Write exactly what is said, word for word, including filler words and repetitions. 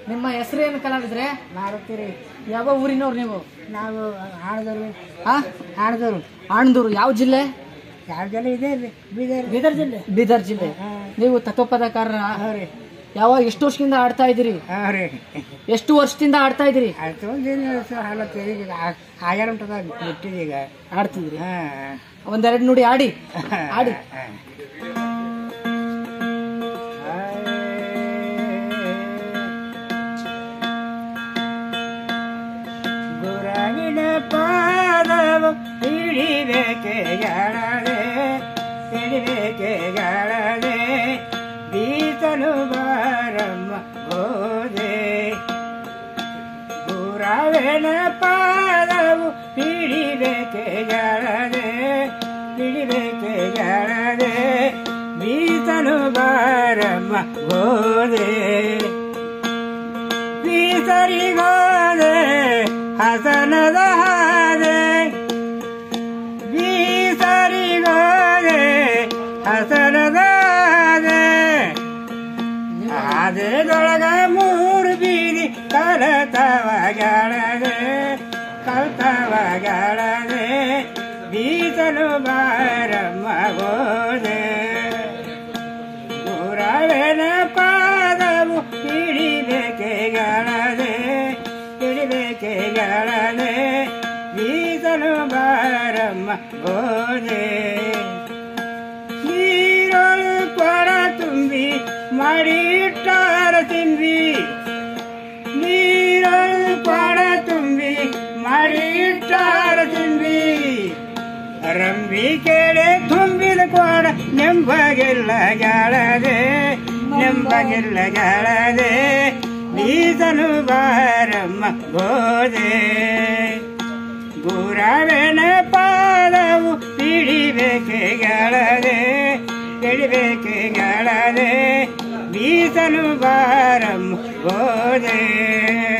ನಿಮ್ಮ ಹೆಸರು ಏನು ಕಲಾವಿದ್ರೆ? ಮಾರುತ್ತೀರಿ. ಯಾವ ಊರಿನವ್ರು ನೀವು? ನಾವು ಆಣದೂರು. ಹಾ, ಆಣದೂರು. ಆಣದೂರು ಯಾವ ಜಿಲ್ಲೆ? ಯಾವ ಜಿಲ್ಲೆ ಇದೆ? ಬೀದರ್. ಬೀದರ್ ಜಿಲ್ಲೆ. ಬೀದರ್ ಜಿಲ್ಲೆ. ನೀವು ತತ್ವಪದಕಾರರ? ಯಾವ ಎಷ್ಟು ವರ್ಷದಿಂದ ಆಡ್ತಾ ಇದ್ದೀರಿ? ಎಷ್ಟು ವರ್ಷದಿಂದ ಆಡ್ತಾ ಇದ್ದೀರಿ? ಆಗಾರ ಬಿಟ್ಟಿದೆ ಈಗ ಆಡ್ತಿದ್ರಿ. ಒಂದೆರಡು ನುಡಿ ಆಡಿ ಆಡಿ. ಗುರಾಗಿನ ಪಾದವು ಹಿಡಿಬೇಕೆ ಗಾಳದೆ ಹಿಡಿಬೇಕೆ ಗಾಳದೆ ಬೀಸಲು ಬಾರಮ್ಮ ಗೋದೆ. ಗುರಾವಿನ ಪಾದವು ಹಿಡಿಬೇಕೆ ಗಾಳದೆ ಹಿಡಿಬೇಕೆ ಗಾಳದೆ ಬೀಸಲು ಬಾರಮ್ಮ ಗೋದೆ. ಬೀಸರಿಗೋದೆ ಹಸನದ ಹಾದೆ ಬೀಸರಿಗೋದೆ ಹಸನದ ಹಾದೆ ಹಾದೆದೊಳಗ ಮೂರು ಬೀದಿ ಕಲತವಗಳದೆ ಕಲ್ತವಗಳದೆ ಬೀಸಲು ಬಾರಮ್ಮ ಗೋದೆ. ಗುರಾವಿನ ಪಾದವು ಹಿಡಿಬೇಕೆ ಗಳದೆ ಹಿಡಿಬೇಕೆ ಗಳದೆ ಬೀಸಲು ಬಾರಮ್ಮ ಗೋದೆ. ನೀರೊಳು ಕೊಡ ತುಂಬಿ ಮಾಡಿಟ್ಟಾರ ತಿಂಬಿ ನೀರೊಳು ಕೊಡ ತುಂಬಿ ಮಾಡಿಟ್ಟಾರ ತಿಂಬಿ ರಂಬಿ ಕೇಳೆ ತುಂಬಿದ ಕೊಡ ನೆಂಬಗೆಲ್ಲ ಗಾಳದೆ ನೆಂಬಗೆಲ್ಲ ಗಾಳದೆ ಬೀಸಲು ಬಾರಮ್ಮ ಗೋದೆ. ಗುರಾವಿನ ಪಾದವು ಹಿಡಿಬೇಕೆ ಗಾಳದೆ ಹಿಡಿಬೇಕೆ ಗಾಳದೆ ಬೀಸಲು ಬಾರಮ್ಮ ಗೋದೆ.